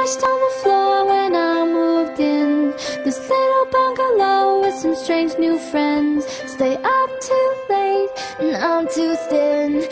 crashed on the floor when I moved in this little bungalow with some strange new friends. Stay up too late and I'm too thin.